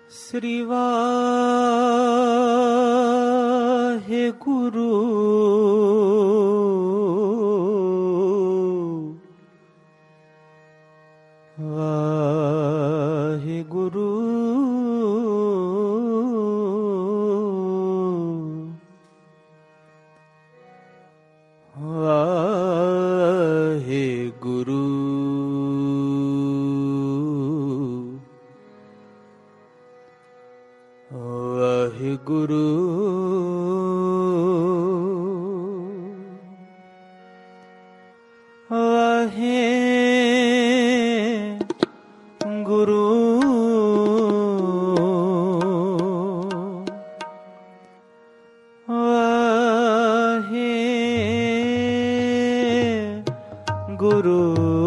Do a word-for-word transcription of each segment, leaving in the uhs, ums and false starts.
ਸ੍ਰੀ ਵਾਹਿਗੁਰੂ ਵਾਹਿਗੁਰੂ ਵਾਹਿਗੁਰੂ ਵਾਹਿਗੁਰੂ ਵਾਹਿਗੁਰੂ ਵਾਹਿਗੁਰੂ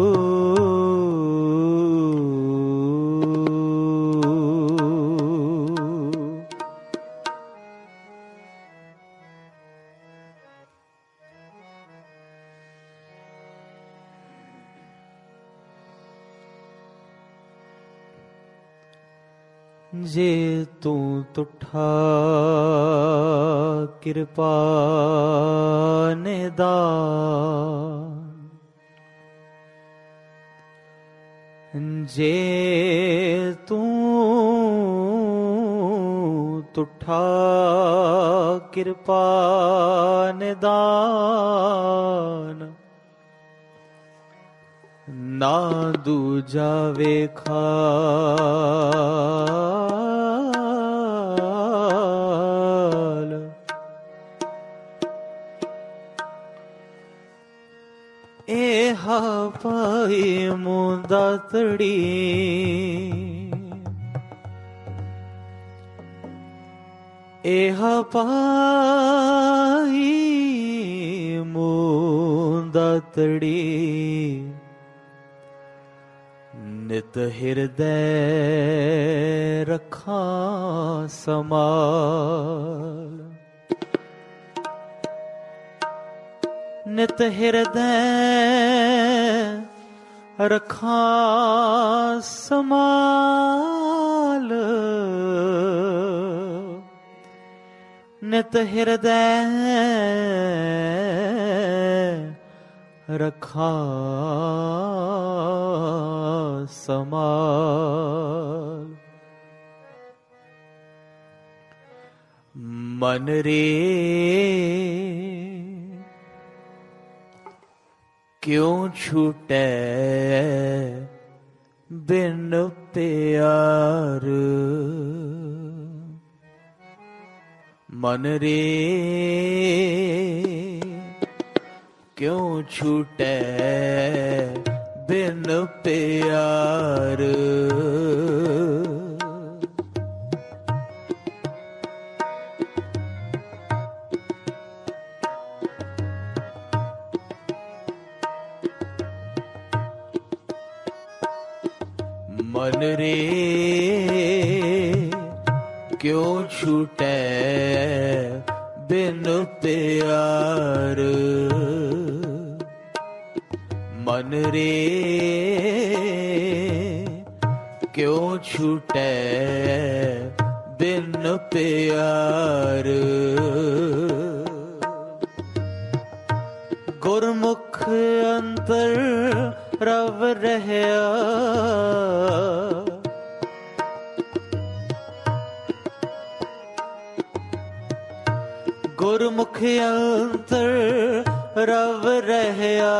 ਜੇ ਤੂੰ ਤੁਠਾ ਕਿਰਪਾ ਨਿਦਾਨ, ਜੇ ਤੂੰ ਤੁਠਾ ਕਿਰਪਾ ਨਿਦਾਨ, ਨਾ ਦੂਜਾ ਵੇਖਾ ਏਹਾ ਪਾਈ ਮੁੰਦਾ ਤੜੀ, ਏਹਾ ਪਾਈ ਮੁੰਦਾ ਤੜੀ, ਨਿਤ ਹਿਰਦੈ ਰੱਖਾਂ ਸਮਾਲ, ਨਿਤ ਹਿਰਦੈ ਰੱਖਾਂ ਸਮਾਲ, ਨਿਤ ਹਿਰਦੈ ਰੱਖਾਂ ਸਮਾਲ। ਮਨ ਰੇ ਕਿਉਂ ਛੂਟੈ ਬਿਨ ਪਿਆਰ, ਮਨ ਰੇ ਕਿਉਂ ਛੂਟੈ ਬਿਨ ਪਿਆਰ, ਮਨ ਰੇ ਕਿਉਂ ਛੂਟੈ ਬਿਨ ਪਿਆਰ, ਮਨ ਰੇ ਕਿਉਂ ਛੂਟੈ ਬਿਨ ਪਿਆਰ, ਗੁਰਮੁਖ ਅੰਤਰ ਰਵ ਰਹਿਆ, ਗੁਰਮੁਖ ਅੰਤਰ ਰਵ ਰਹਿਆ,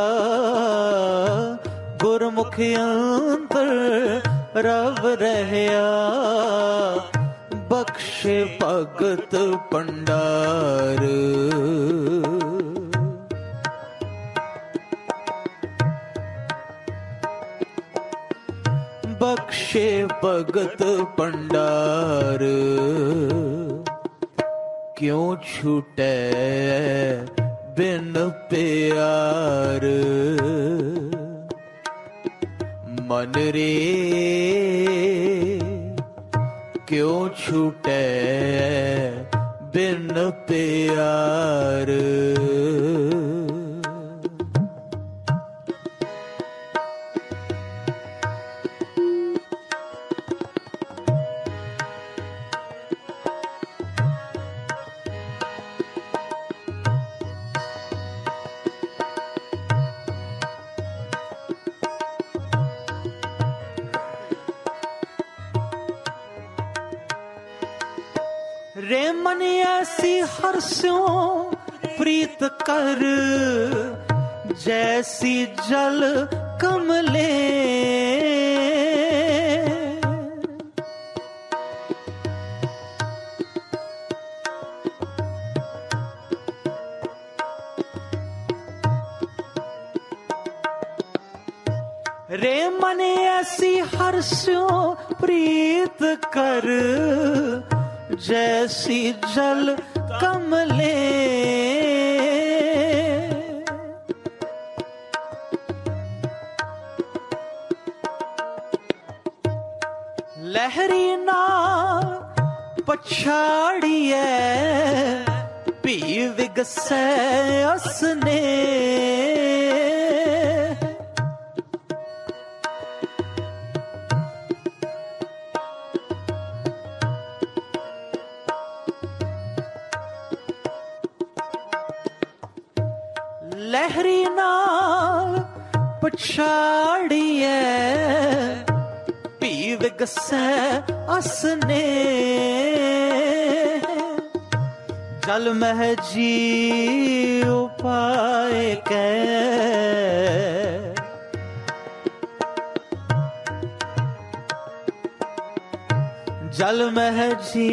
ਗੁਰਮੁਖ ਅੰਤਰ ਰਵ ਰਹਿਆ, ਬਖਸ਼ੇ ਭਗਤ ਭੰਡਾਰ, ਬਖਸ਼ੇ ਭਗਤ ਭੰਡਾਰ, ਕਿਉਂ ਛੂਟੈ ਬਿਨ ਪਿਆਰ, ਮਨ ਰੇ ਕਿਉਂ ਛੂਟੈ ਬਿਨ ਪਿਆਰ, रे मन ऐसी हर्ष्यों प्रीत कर, जैसी जल कमले। रे मन ऐसी हर्ष्यों प्रीत कर, जैसी जल कमले। लहरी ना पछाड़िए पी विगसै असने। लहरी नाल पछाड़िए पी विगसै असने। जल मह जी उपाय कै, जल मह जी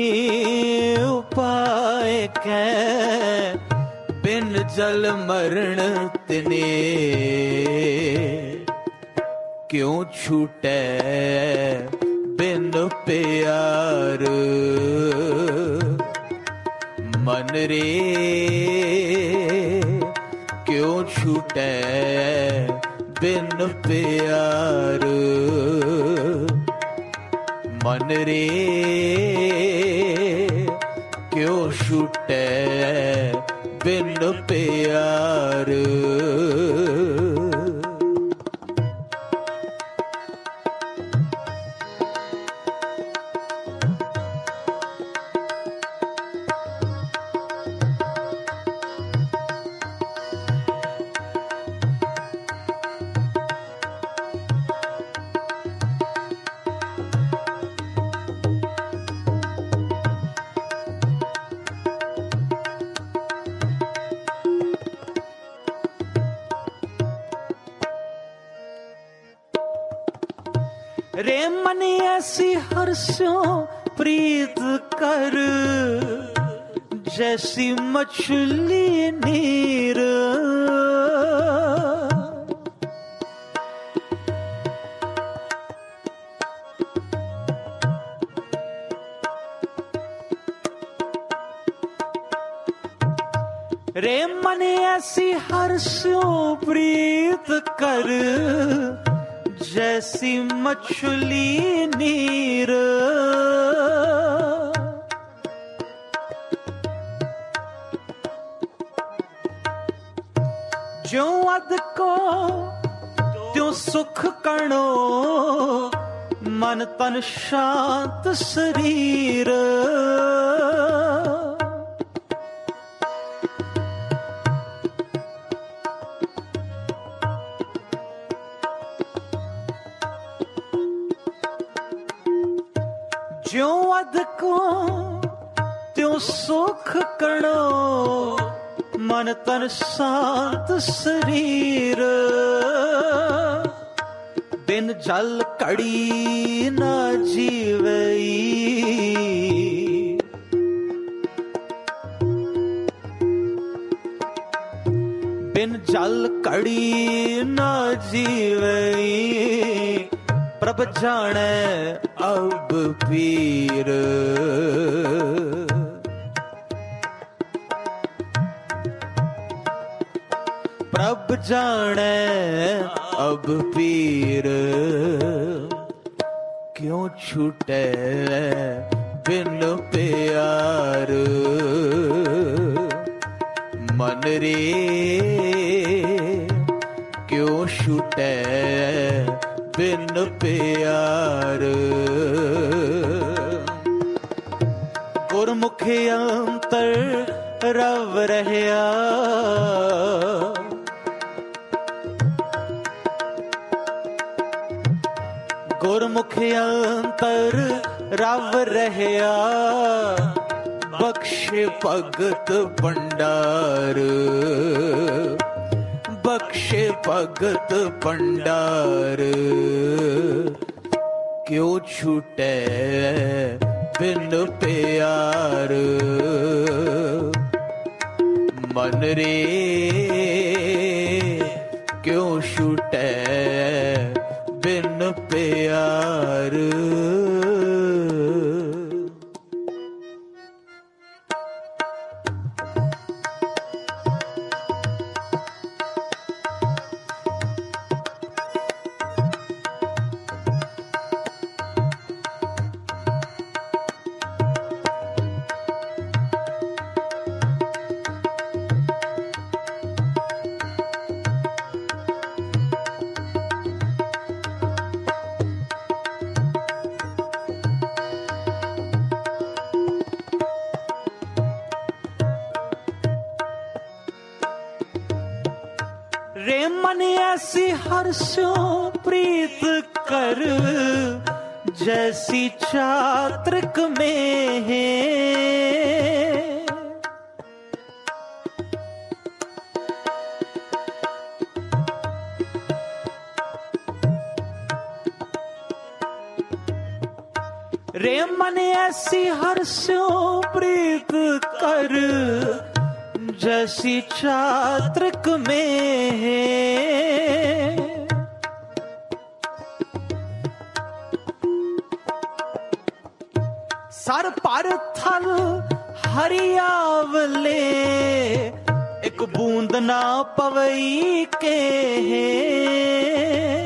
उपाय कै। बिन जल मरण तिने क्यों छूटे बिन प्यार। मन रे क्यों छूटे बिन प्यार। मन रे क्यों छूटे बिन प्यार। रे मन ऐसी हर्ष्यों प्रीत कर, जैसी मछली नीर। रे मन ऐसी हर्ष्यों प्रीत कर, जैसी मछली नीर। ज्यों अद को त्यों सुख कणो, मन तन शांत शरीर। ज्यों अद को त्यों सुख कणो, मन तन शांत शरीर। बिन जल कड़ी न जीवई, बिन जल कड़ी न जीवई। प्रभ जाने अब पीर, प्रभ जाने अब पीर। क्यों छूटे बिन प्यार। मन रे क्यों छूटे बिन प्यार। गुरमुखी अंतर रव रहया, गुरमुखी अंतर रव रहया। बख्शे भगत भंडार, बख्शे भगत भंडार, क्यों छूटे बिन प्यार, मन रे क्यों छूटे बिन प्यार। रे मन ऐसी हर्षों प्रीत कर, जैसी चात्रिक में है। रे मन ऐसी हर्षों प्रीत कर, जैसी चात्रिक में है। सर पर थल हरियावले, एक बूंद ना पवई के है।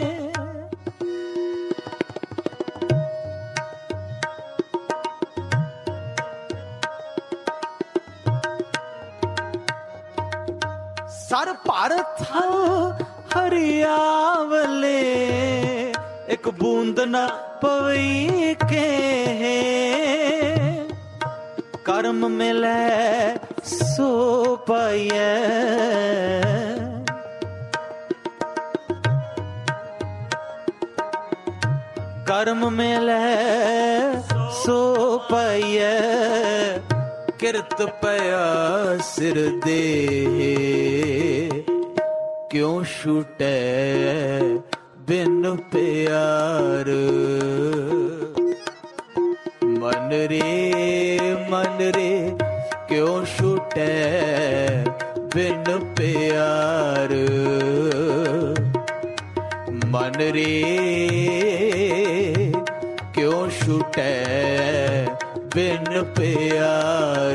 सर पर थल हरियावले, एक बूंद न पवई के है। कर्म मिले सो पाइए, कर्म मिले सो पाइए। किरत पया सिर दे, क्यों छूटे बिन प्यार। मन रे मन रे क्यों छूटे बिन प्यार। मन रे क्यों छूटे बिन प्यार।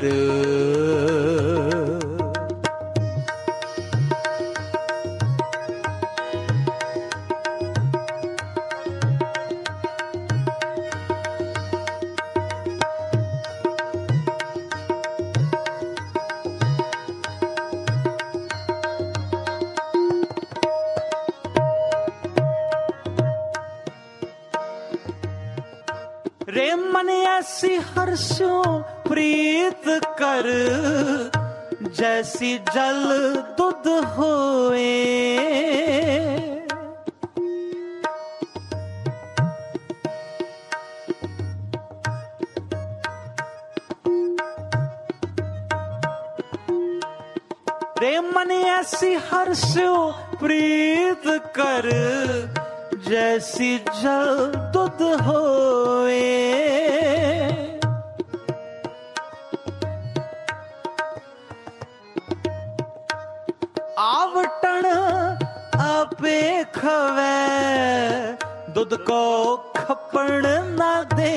रे मन ऐसी हर्षों प्रीत कर, जैसी जल दुध होए। रे मन ऐसी हर्षों प्रीत कर, जैसी जल दुध होए। आवटन आपे खवे, दुध को खपण न दे।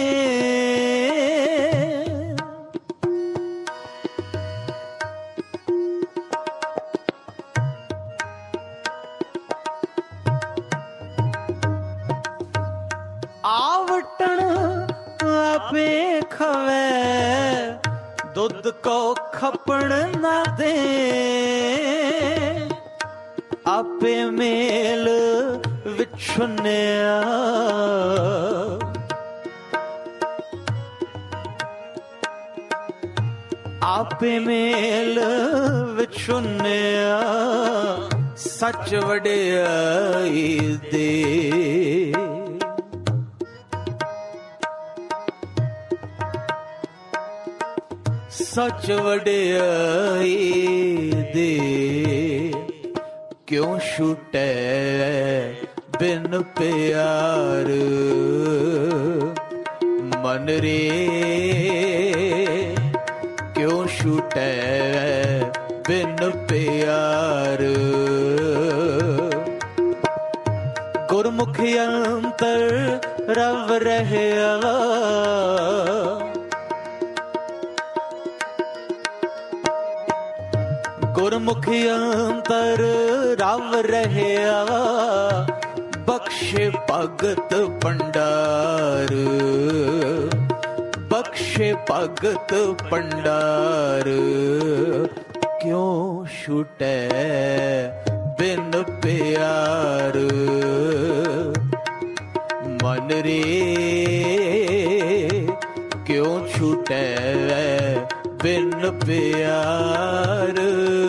आवटन आपे खवे, दुध को खपण न दे। आपे मेल विछुनिया, आपे मेल विछुनिया। सच वडियाई दे, सच वडियाई दे क्यों छूटे बिन प्यार मन रे क्यों छूटे बिन प्यार गुरमुखी अंतर रव रहया गुरमुखी अंतर रव रहया बख्शे भगत भंडार बख्शे भगत भंडार क्यों छूटे बिन प्यार मन रे क्यों छूटे बिन प्यार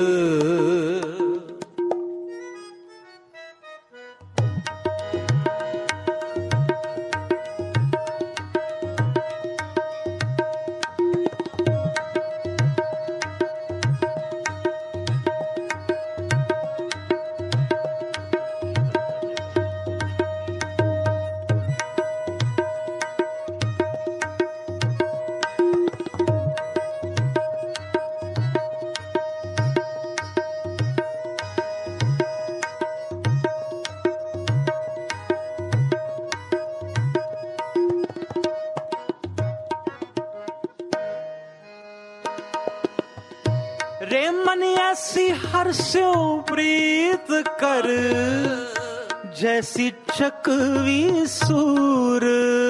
रे मन ऐसी हर्षो प्रीत कर जैसी चकवी सूर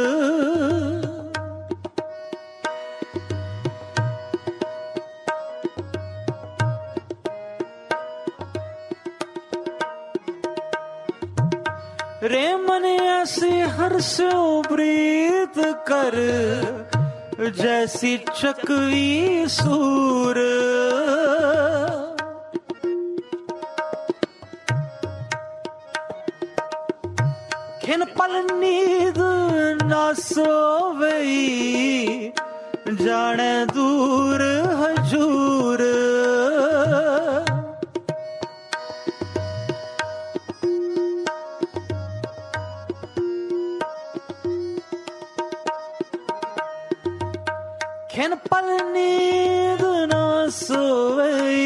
रे मन ऐसी हर्षो प्रीत कर जैसी चकवी सूर खिन पल नींद न सोवई जाने दूर हजूर खिन पल नींद न सोवई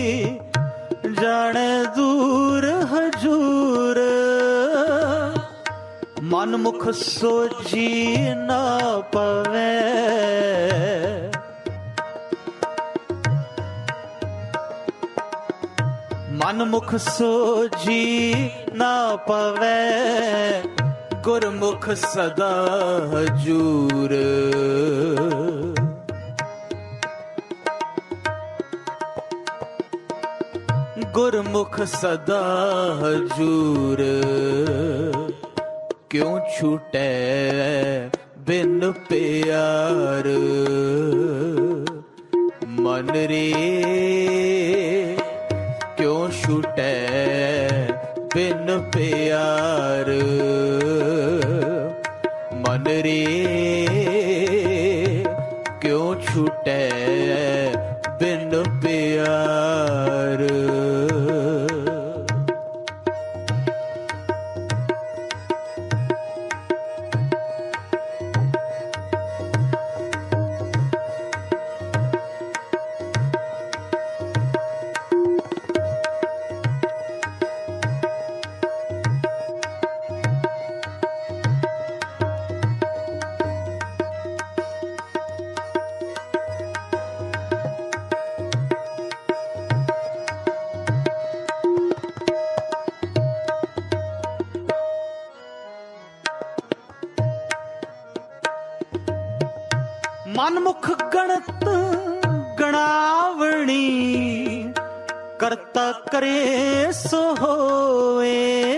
जाने दूर हजूर मन मुख सोची न पवे मन मुख सोची न पवे गुरमुख सदा हजूर गुरमुख सदा हजूर क्यों छूटे बिन प्यार मन रे क्यों छूटे बिन प्यार मन रे क्यों छूटे बिन प्यार मनमुख गणत गणावणी करता करे सो होए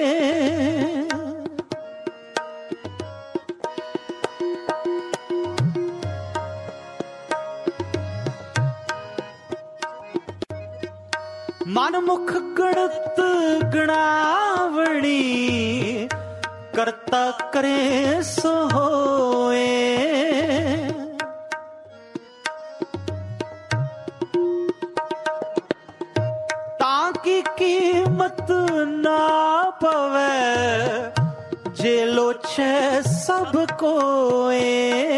मनमुख गणत गणावणी करता करे सो होए लोचै सब कोए।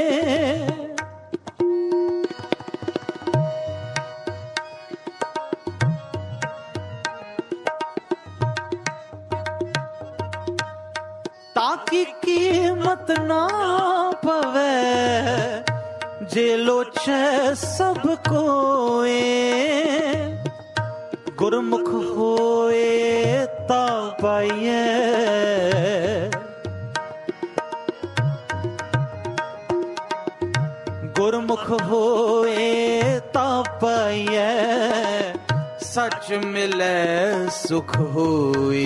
ताकि कीमत ना पवे जे लोचै सब कोए। गुरमुख होए ता पाइए गुरमुख होए ता पाइए। सच मिले सुख होए।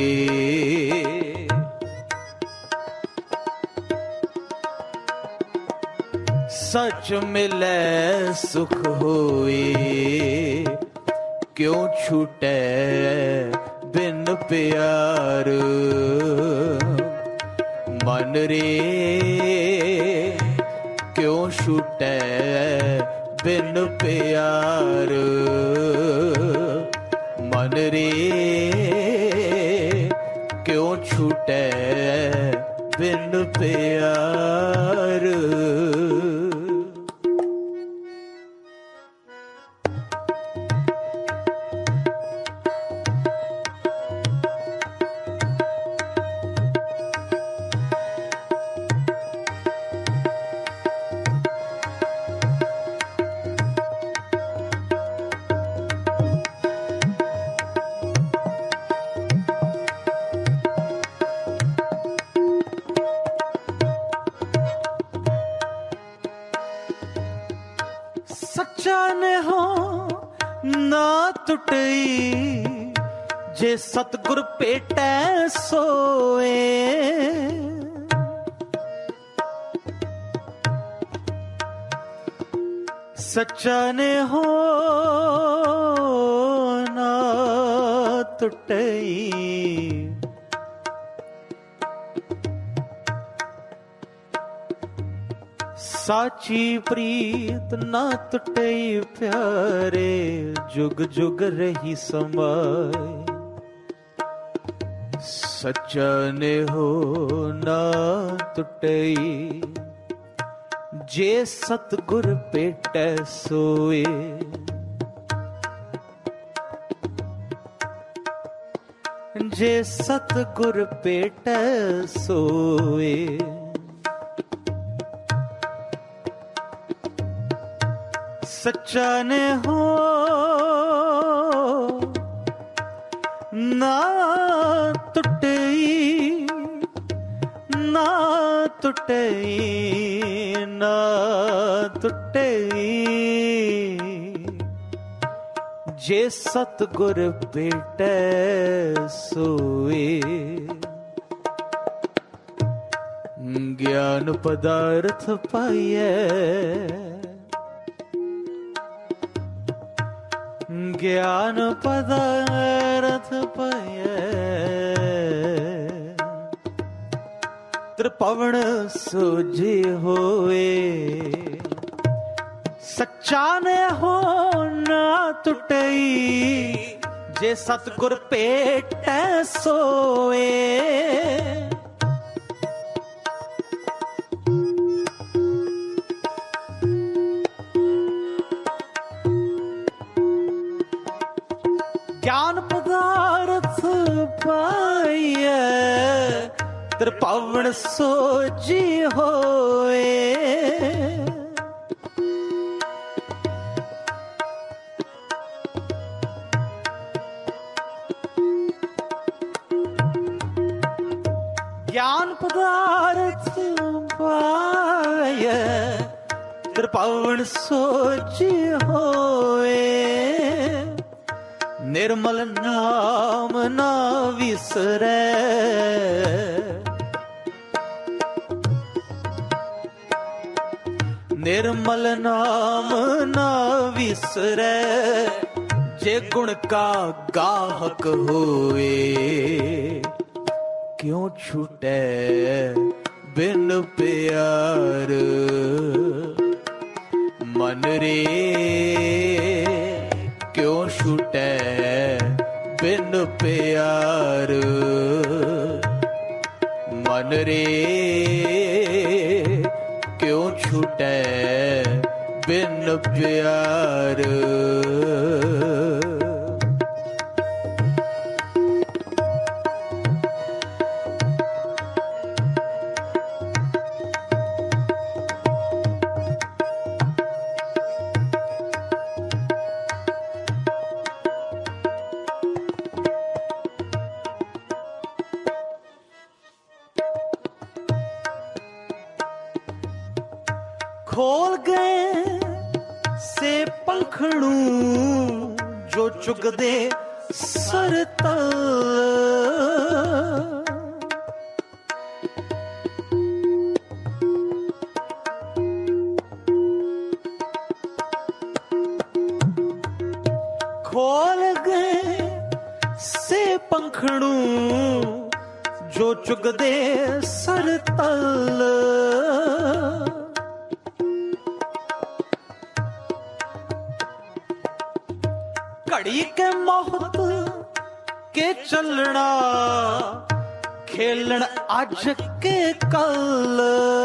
सच मिले सुख होए। क्यों छूटे बिन प्यार मन रे। क्यों छूटे बिन प्यार मन रे। क्यों छूटे बिन प्यार। सच्चा ने हो ना टुटई जे सतगुर पेटै सोए। सच्चा ने हो ना टुटई साची प्रीत ना टुटई प्यारे। जुग जुग रही समाए। सच्चा ने हो ना टुटई जे सतगुर पेटै सोए। जे सतगुर पेटै सोए। सच्चा ने हो ना टुटई ना टुटई ना टुटई जे सतगुर पेटै सोए। ज्ञान पदार्थ पाइए। ज्ञान पदार्थ पाइए। त्रिपवन सोझे होए। सच्चा ने हो ना टुटई जे सतगुर पेटै सोए। ज्ञान पदार्थ पाइए। त्रिपवन सोझी होए। ज्ञान पदार्थ पाइए। त्रिपवन सोझी होए। निर्मल नाम ना विसरै। निर्मल नाम ना विसरै जे गुण का गाहक होए। क्यों छूटे बिन प्यार मन रे। क्यों छूटे बिन प्यार मन रे क्यों छूटे बिन प्यार। खोल गए से पंखड़ू जो चुग दे सर तल। खोल गए से पंखड़ू जो चुग दे सर तल। घड़ी के मोहत के चलना खेलन आज के कल।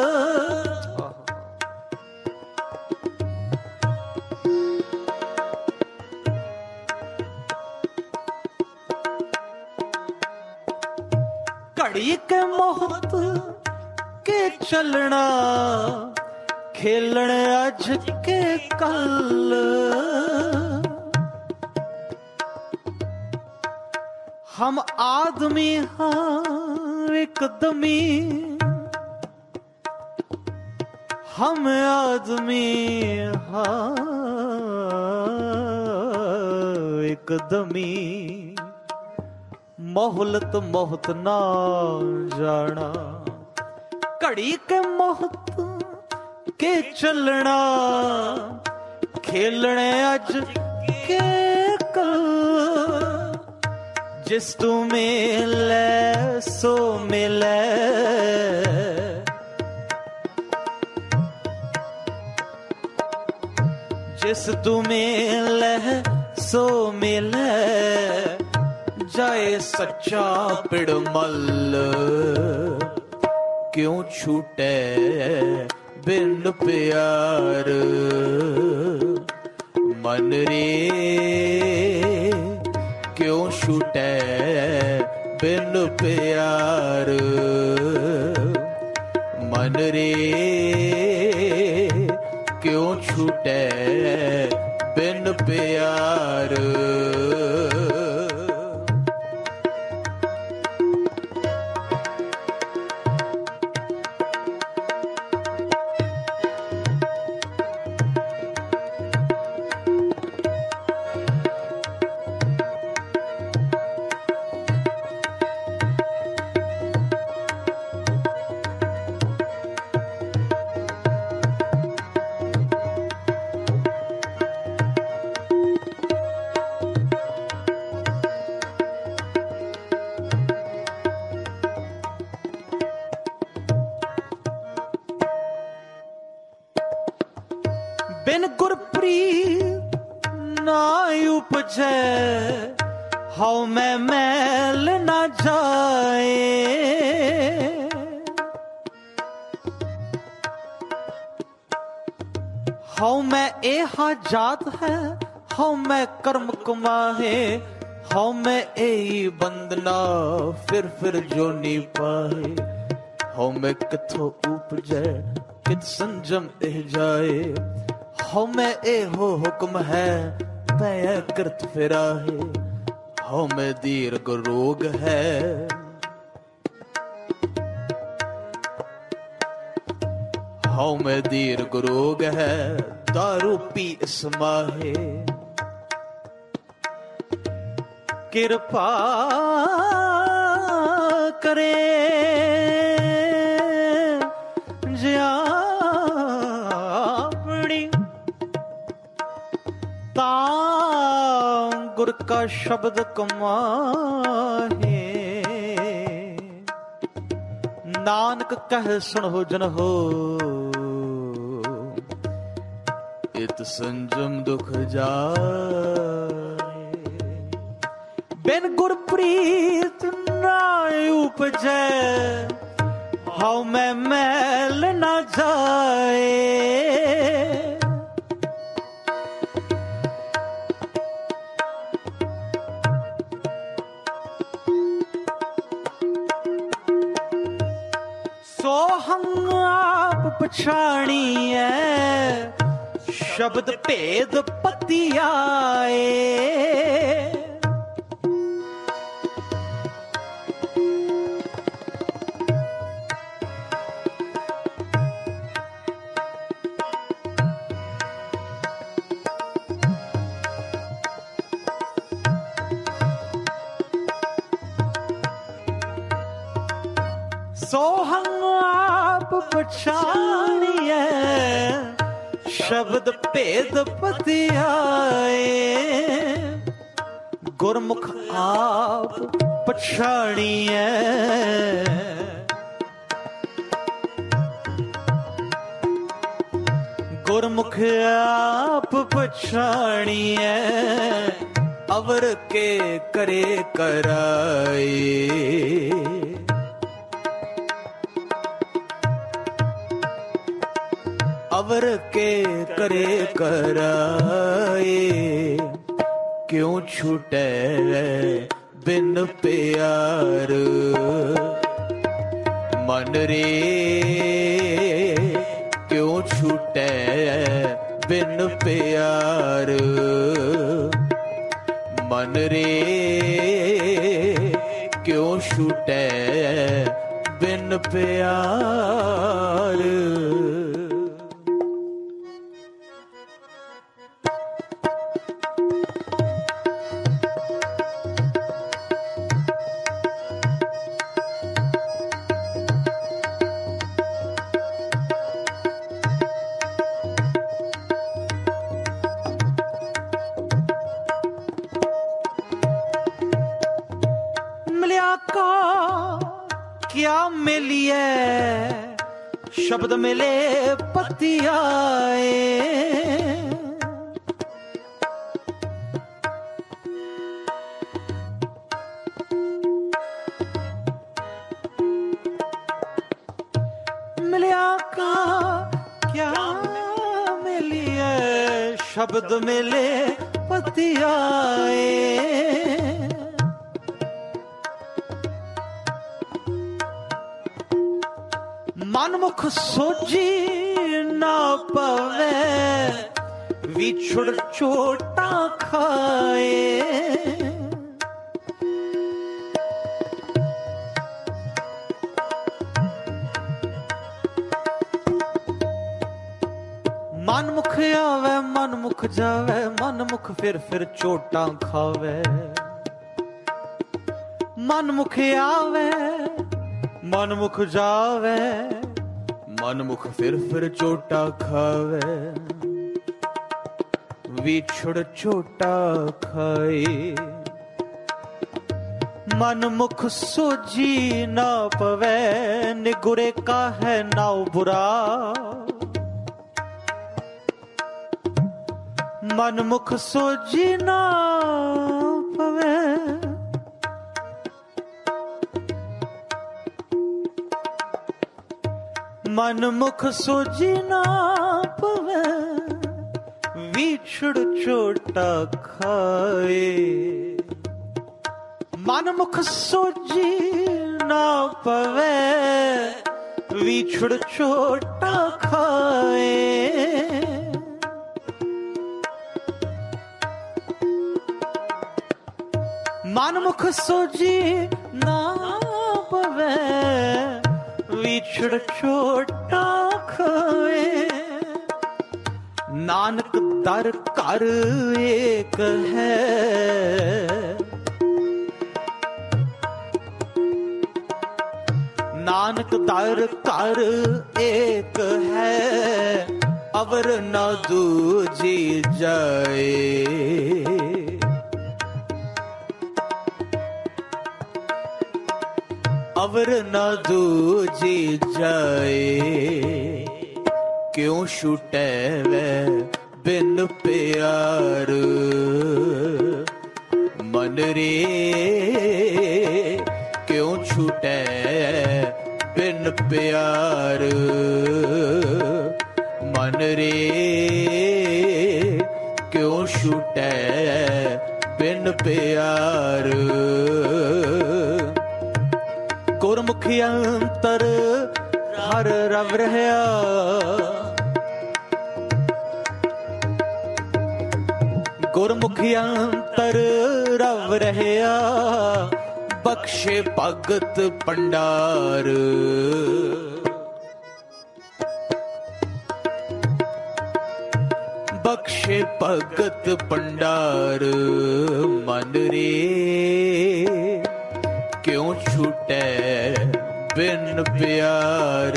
घड़ी के मोहत के चलना खेलन आज के कल। हम आदमी हाँ एकदमी, हम आदमी हाँ एकदमी। मोहलत मोहत ना जाना घड़ी के मोहत के चलना खेलने आज के कल। जिस तू मिले सो मिले जिस तू मिले सो मिले जाए सच्चा पिड़मल। क्यों छूटे बिन प्यार मन रे क्यों छूटे बिन प्यार मन रे क्यों छूटे बिन प्यार। बिन गुरप्रीत ना उपजे हाउ मैं मैल ना जाए। हाउ मैं ए हाजात है हाउ मैं कर्म कमाए। हाउ मैं ए बंदना फिर फिर जो नी पाए। हाउ मैं किथों उपजे कित संजम एह जाए। हाउ मैं ए हो हुक्म है पै कृत फिराहे। हाउ मैं दीर्घ रोग है हाउ मैं दीर्घ रोग है दारू पी इसमाहे। कृपा करे गुर का शब्द कमाहे। नानक कह सुन हो जन हो इत संजम दुख जाए। बिन गुरप्रीत ना उपजै हाउ मैं मैल न जाए। सोहंग आप पछाणिए शब्द भेद पतियाए। सोहंग आप पछाणिए शब्द भेद पतियाए। गुरमुख आप पछाणिए गुरमुख आप पछाणिए अवर के करे कराए। अवर के करे कराए क्यों छूटे बिन प्यार मन रे। क्यों छूटे बिन प्यार मन रे। क्यों छूटे बिन प्यार। क्या मिलिए शब्द मिले पतियाए। मिलिया का क्या मिलिए शब्द मिले पतियाए। मनमुख सोची ना पवे विछुड़ चोटा खाए। मनमुख आवे मनमुख जावे मनमुख फिर फिर चोटा खावे। मनमुख आवे मनमुख जावे मनमुख फिर फिर चोटा खावे। विछुड़ चोटा खाए मनमुख सोजी ना पवे निगुरे का है नाव बुरा। मनमुख सोजी ना पवे मनमुख सोजी ना पवे विछुड़ चोटा खाए। मनमुख सोजी ना पवे विछुड़ चोटा खाए। मनमुख सोजी ना पवे विछड़ चोटा खाए। नानक दर कर एक है नानक दर कर एक है अवर न दूजी जाए। अवर न दूजी जाए क्यों छूटे वे बिन प्यार मन रे। क्यों छूटे बिन प्यार मन रे क्यों छूटै बिन प्यार। गुरमुखी अंतर हर रव रहा गुरमुखी अंतर रव रहा बख्शे भगत भंडार। बख्शे भगत भंडार मन रे क्यों छूटै बिन प्यार।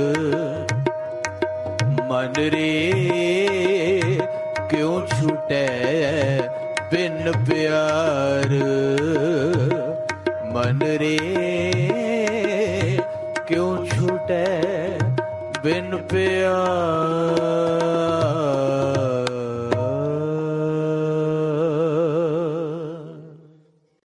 मन रे क्यों छूटै बिन प्यार। मन रे क्यों छूटै बिन प्यार।